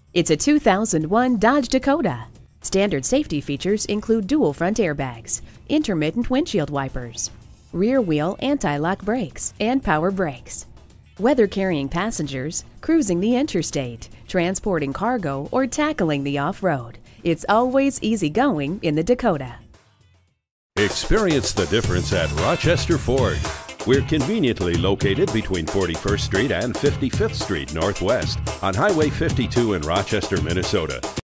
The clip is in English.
It's a 2001 Dodge Dakota. Standard safety features include dual front airbags, intermittent windshield wipers, rear wheel anti-lock brakes, and power brakes. Whether carrying passengers, cruising the interstate, transporting cargo, or tackling the off-road, it's always easy going in the Dakota. Experience the difference at Rochester Ford. We're conveniently located between 41st Street and 55th Street Northwest on Highway 52 in Rochester, Minnesota.